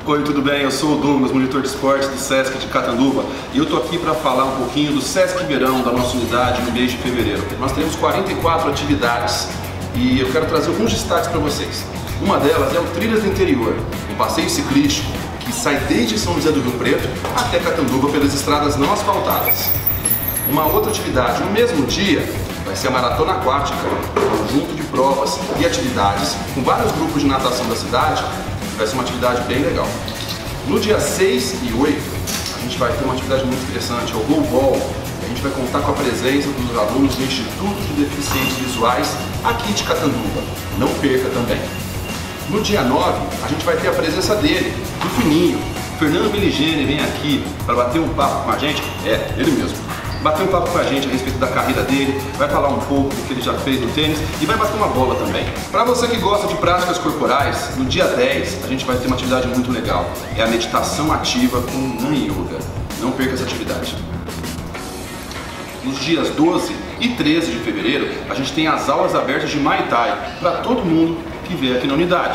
Oi, tudo bem? Eu sou o Douglas, monitor de esportes do Sesc de Catanduva, e eu tô aqui para falar um pouquinho do Sesc Verão da nossa unidade no mês de fevereiro. Nós teremos 44 atividades e eu quero trazer alguns destaques para vocês. Uma delas é o Trilhas do Interior, um passeio ciclístico que sai desde São José do Rio Preto até Catanduva pelas estradas não asfaltadas. Uma outra atividade no mesmo dia vai ser a Maratona Aquática, um conjunto de provas e atividades com vários grupos de natação da cidade. Vai ser uma atividade bem legal. No dia 6 e 8, a gente vai ter uma atividade muito interessante, é o Goalball. A gente vai contar com a presença dos alunos do Instituto de Deficientes Visuais aqui de Catanduva. Não perca também. No dia 9, a gente vai ter a presença dele, do Fininho. Fernando Miligene vem aqui para bater um papo com a gente, ele mesmo. Bater um papo com a gente a respeito da carreira dele, vai falar um pouco do que ele já fez no tênis e vai bater uma bola também. Para você que gosta de práticas corporais, no dia 10 a gente vai ter uma atividade muito legal. É a meditação ativa com Nan Yoga. Não perca essa atividade. Nos dias 12 e 13 de fevereiro, a gente tem as aulas abertas de Muay Thai para todo mundo que vier aqui na unidade.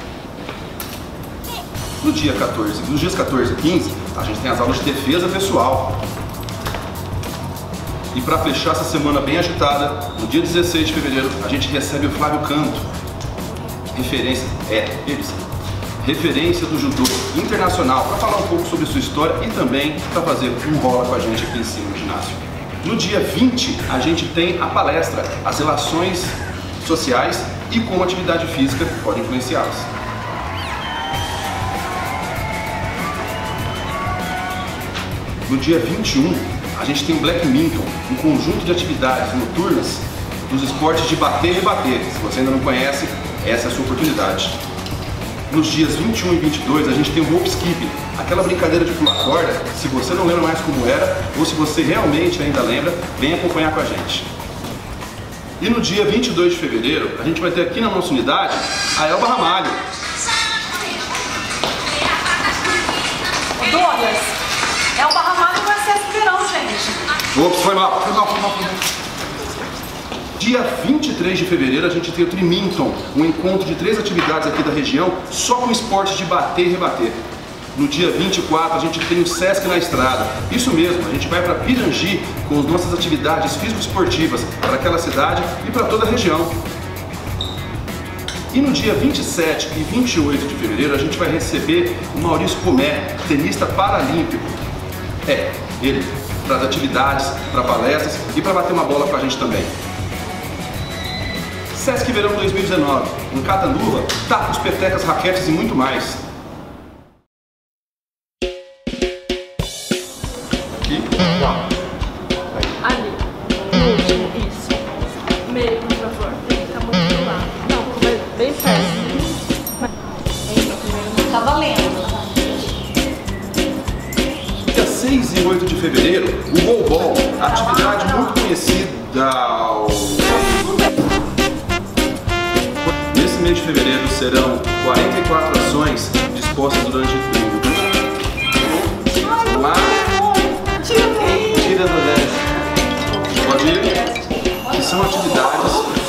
Nos dias 14 e 15, a gente tem as aulas de defesa pessoal. E para fechar essa semana bem agitada, no dia 16 de fevereiro, a gente recebe o Flávio Canto, referência do judô internacional, para falar um pouco sobre sua história e também para fazer um rola com a gente aqui em cima no ginásio. No dia 20, a gente tem a palestra, as relações sociais e como a atividade física pode influenciá-las. No dia 21, a gente tem o Blackminton, um conjunto de atividades noturnas dos esportes de bater e rebater. Se você ainda não conhece, essa é a sua oportunidade. Nos dias 21 e 22, a gente tem o rope skipping, aquela brincadeira de pular corda. Se você não lembra mais como era, ou se você realmente ainda lembra, vem acompanhar com a gente. E no dia 22 de fevereiro, a gente vai ter aqui na nossa unidade a Elba Ramalho. Douglas, Elba Ramalho vai ser esse verão, gente. Ops, foi mal. Dia 23 de fevereiro a gente tem o Triminton, um encontro de 3 atividades aqui da região, só com esportes de bater e rebater. No dia 24 a gente tem o Sesc na Estrada. Isso mesmo, a gente vai para Pirangi com as nossas atividades físico-esportivas para aquela cidade e para toda a região. E no dia 27 e 28 de fevereiro a gente vai receber o Maurício Pomé, tenista paralímpico. Ele traz atividades, para palestras e para bater uma bola com a gente também. Sesc Verão 2019, em Catanduva, tacos, petecas, raquetes e muito mais. Aqui? Ali. Isso. Meio, por favor. Tem que estar muito do lado. Não, bem perto. Tá valendo. Dia 6 e 8 de fevereiro, o Goalball, atividade muito conhecida. Nesse mês de fevereiro serão 44 ações dispostas durante o período. Vamos lá? Tira do 10. Pode ir? Que são atividades